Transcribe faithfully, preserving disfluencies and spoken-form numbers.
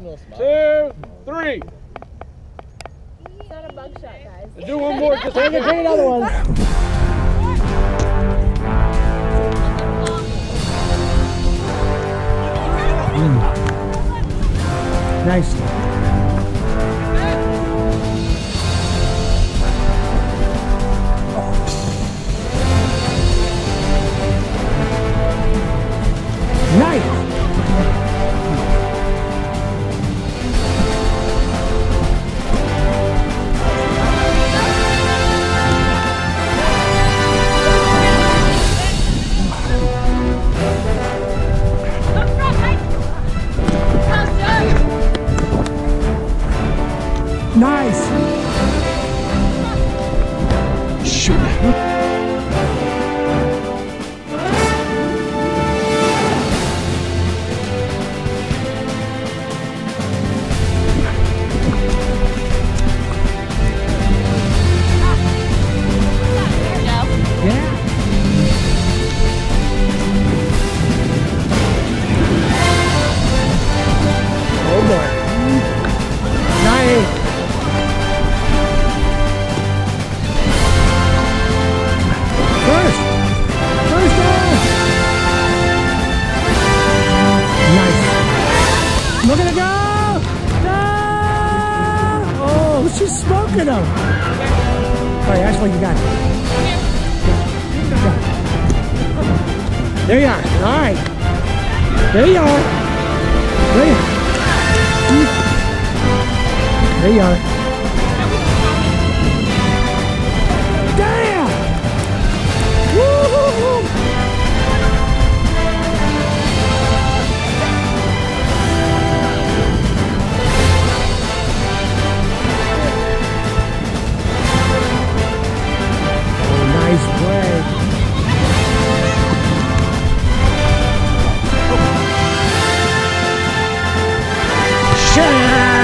two, three. It's not a bug shot, guys. Do one more. Just take another one. Mm. Nice. Nice. Nice. Shoot. Look at it go! No! Oh, she's smoking them. All right, Ashley, you got it. There you are. All right. There you are. There you are. There you are. Damn! Woo-hoo-hoo! Nice play. Shut up!